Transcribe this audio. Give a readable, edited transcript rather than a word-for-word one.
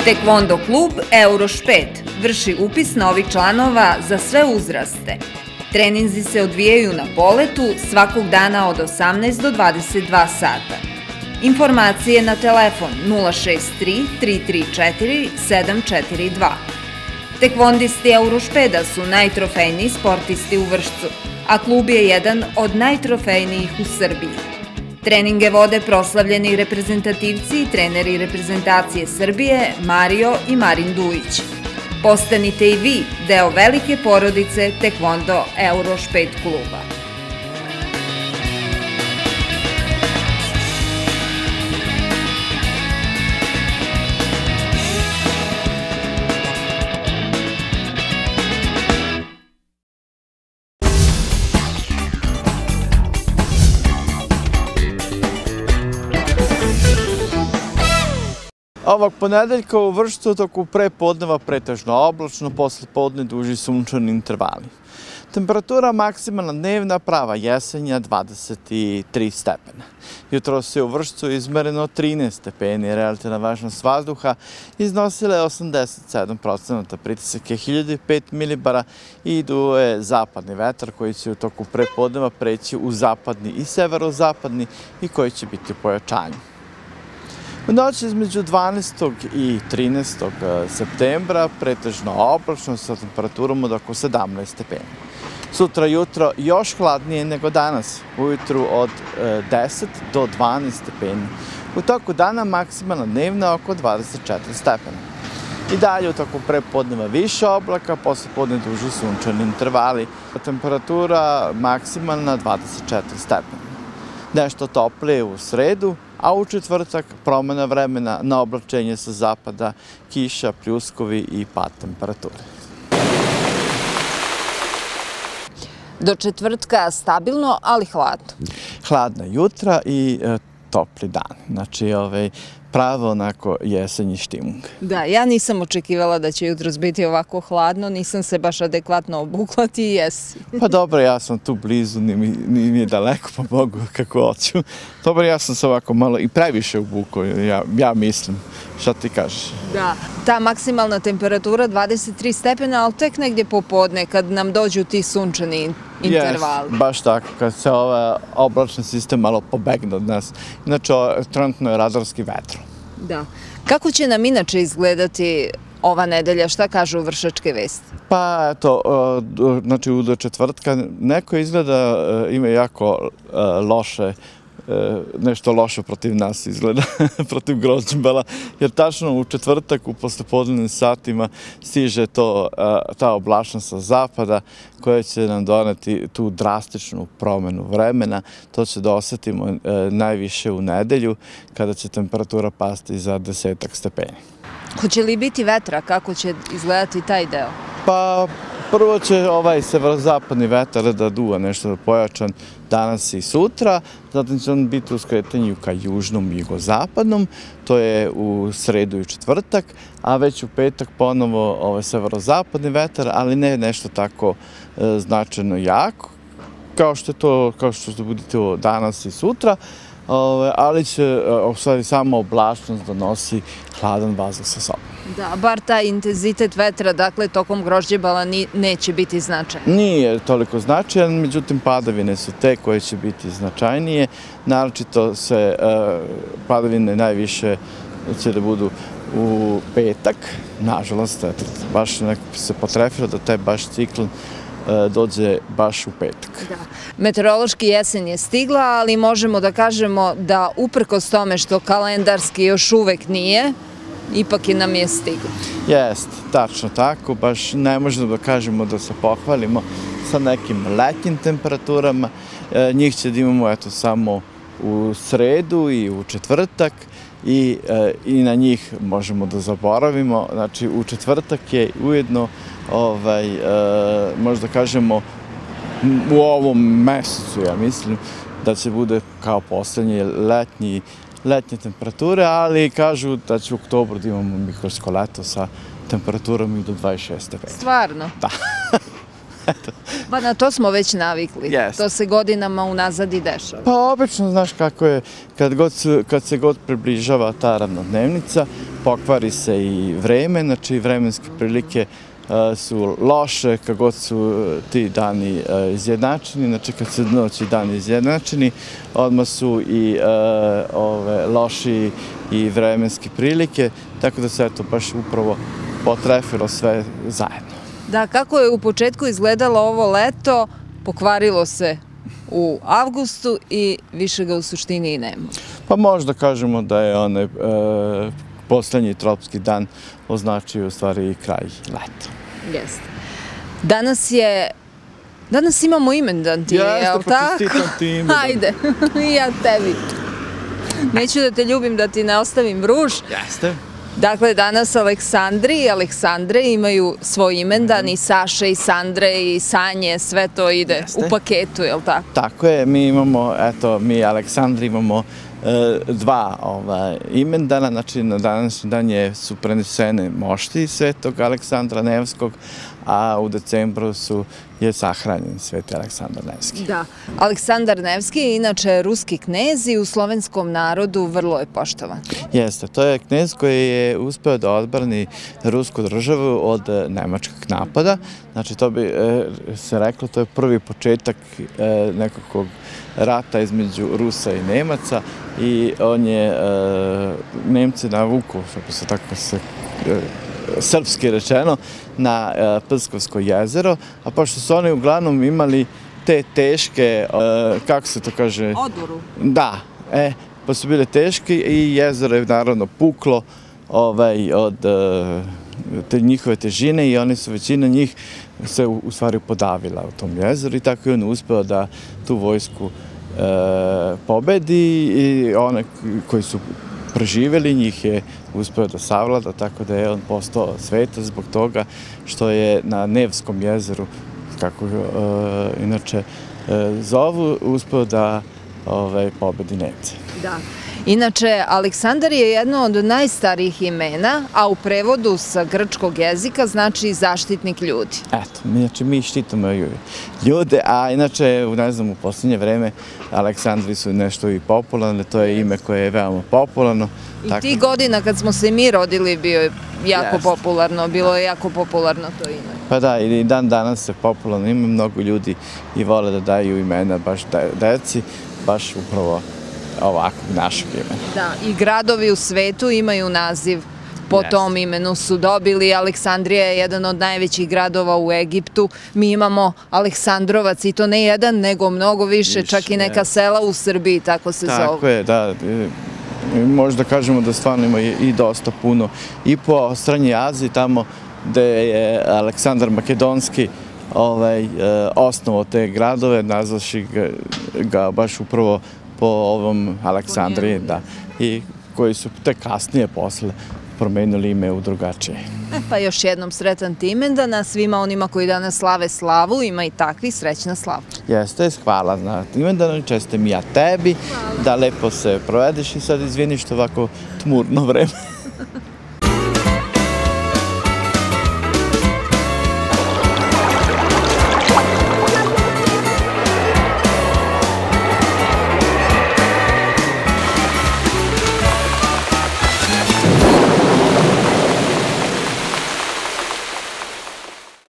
Tekvondo klub Eurošpet vrši upis novih članova za sve uzraste. Treninzi se odvijaju na poletu svakog dana od 18 do 22 sata. Informacije na telefon 063 334 742. Tekvondisti Eurošpeda su najtrofejniji sportisti u Vršcu, a klub je jedan od najtrofejnijih u Srbiji. Treninge vode proslavljeni reprezentativci i treneri reprezentacije Srbije Mario i Marin Dujić. Postanite i vi deo velike porodice Tekvondo Eurošpet kluba. Ovog ponedeljka u Vršcu toku prepodneva pretežno oblačno, posle podne duži sunčani intervali. Temperatura maksimalna dnevna prava jesenja 23 stepena. Jutros je u Vršcu izmereno 13 stepeni, relativna vlažnost vazduha iznosila je 87%, pritisak je 1005 milibara i duje zapadni vetar koji će u toku prepodneva preći u zapadni i severozapadni i koji će biti u pojačanju. U noći između 12. i 13. septembra pretežno oblačno sa temperaturom od oko 17 stepeni. Sutra jutro još hladnije nego danas, ujutru od 10 do 12 stepeni. U toku dana maksimalna dnevna oko 24 stepena. I dalje u toku prepodneva više oblaka, posle podne duži sunčani intervali. Temperatura maksimalna 24 stepena. Nešto toplije u sredu, a u četvrtak promena vremena na oblačenje sa zapada, kiša, pljuskovi i pad temperature. Do četvrtka stabilno, ali hladno. Hladna jutra i topli dan. Znači, pravo onako jesenji štimung. Da, ja nisam očekivala da će jutros biti ovako hladno, nisam se baš adekvatno obukla, ti jesi. Pa dobro, ja sam tu blizu, nije mi daleko, pa mogu kako hoću. Dobro, ja sam se ovako malo i previše obukao, ja mislim. Šta ti kažeš? Da, ta maksimalna temperatura 23 stepena, ali tek negdje popodne kad nam dođu ti sunčani intervali. Jes, baš tako, kad se ovaj oblačni sistem malo pobegne od nas. Inače, trenutno je radarski vetro. Da. Kako će nam inače izgledati ova nedelja? Šta kažu Vršačke vesti? Pa eto, znači do četvrtka neko izgleda ima jako loše, nešto loše protiv nas izgleda, protiv Grožđembala, jer tačno u četvrtak u poslepodnevnim satima stiže ta oblačnost sa zapada koja će nam doneti tu drastičnu promenu vremena. To će da osetimo najviše u nedelju kada će temperatura pasti za 10 stepeni. Hoće li biti vetra? Kako će izgledati taj deo? Pa prvo će ovaj severozapadni vetar da duva nešto pojačan danas i sutra, zatim će on biti u skretanju ka južnom i jugozapadnom, to je u sredu i četvrtak, a već u petak ponovo severozapadni vetar, ali ne nešto tako značajno jako, kao što će biti danas i sutra, ali će samo oblačnost donosi hladan vazduh sa sobom. Da, bar taj intenzitet vetra, dakle, tokom Grožđebala neće biti značajan. Nije toliko značajan, međutim, padavine su te koje će biti značajnije. Naročito se padavine najviše će da budu u petak. Nažalost, baš neko se potrefilo da taj baš ciklon dođe baš u petak. Da. Meteorološki jesen je stigla, ali možemo da kažemo da uprkos tome što kalendarski još uvek nije, ipak nam je stigla. Jest, tačno tako, baš ne možemo da kažemo da se pohvalimo sa nekim letnjim temperaturama. Njih će da imamo samo u sredu i u četvrtak i na njih možemo da zaboravimo. Znači, u četvrtak je ujedno, možda kažemo, u ovom mesecu, ja mislim, da će bude kao poslednji letnje temperature, ali kažu da će u oktobru da imamo mihorsko leto sa temperaturom i do 26 stepeni. Stvarno? Da. Pa na to smo već navikli. Jeste. To se godinama unazad i dešava. Pa obično, znaš kako je, kad se god približava ta ravnodnevnica, pokvari se i vreme, znači vremenske prilike su loše, kad god su ti dani izjednačeni, znači kad su noć i dani izjednačeni, odmah su i loši i vremenske prilike, tako da se eto baš upravo potrefilo sve zajedno. Da, kako je u početku izgledalo ovo leto, pokvarilo se u avgustu i više ga u suštini i nema. Pa možda kažemo da je onaj poslednji tropski dan označio u stvari i kraj leta. Jeste. Danas imamo imendan ti, jel tako? Jeste, pa čestitam ti imendan. Hajde, i ja tebi. Neću da te ljubim, da ti ne ostavim ruž. Jeste. Dakle, danas Aleksandri i Aleksandre imaju svoj imendan, i Saše, i Sandre, i Sanje, sve to ide u paketu, jel tako? Tako je, mi Aleksandri imamo dva imendana, znači na današnji dan su prenesene mošti Svetog Aleksandra Nevskog, a u decembru je sahranjen Sveti Aleksandar Nevski. Da. Aleksandar Nevski je inače ruski knez i u slovenskom narodu vrlo je poštovan. Jeste, to je knez koji je uspeo da odbrani rusku državu od nemačkog napada. Znači, to bi se reklo, to je prvi početak nekakvog rata između Rusa i Nemaca i on je Nemce navukao, srpski rečeno, na Pskovsko jezero, a pošto su oni uglavnom imali te teške, kako se to kaže? Odboru. Da, pa su bile teške i jezero je naravno puklo od te njihove težine i oni su, većina njih se u stvari podavila u tom jezeru i tako je on uspeo da tu vojsku pobedi i one koji su preživjeli, njih je uspeo da savlada, tako da je on postao svetac zbog toga što je na Nevskom jezeru, kako inače zovu, uspeo da pobedi Nemce. Da. Inače, Aleksandar je jedno od najstarijih imena, a u prevodu sa grčkog jezika znači zaštitnik ljudi. Eto, znači mi štitimo ljude, a inače, ne znam, u posljednje vreme Aleksandri su nešto i popularne, to je ime koje je veoma popularno. I tih godina kad smo se mi rodili bio je jako popularno, bilo je jako popularno to ime. Pa da, i dan danas je popularno, ima mnogo ljudi i vole da daju imena baš deci, baš upravo ovakvog našeg imena. Da, i gradovi u svetu imaju naziv po tom imenu su dobili. Aleksandrija je jedan od najvećih gradova u Egiptu. Mi imamo Aleksandrovac i to ne jedan, nego mnogo više, čak i neka sela u Srbiji, tako se zove. Tako je, da. Možda kažemo da stvarno ima i dosta puno. I po Srednjoj Aziji, tamo gde je Aleksandar Makedonski osnovao te gradove, nazvaši ga baš upravo po ovom Aleksandriji, da, i koji su tek kasnije posle promenili ime u drugačije. Pa još jednom sretan ti imendan, a svima onima koji danas slave slavu, ima i takvi, srećna slava. Jeste, hvala na imendanu, čestitam i ja tebi, da lepo se provedeš i sad izvini što ovako tmurno vreme.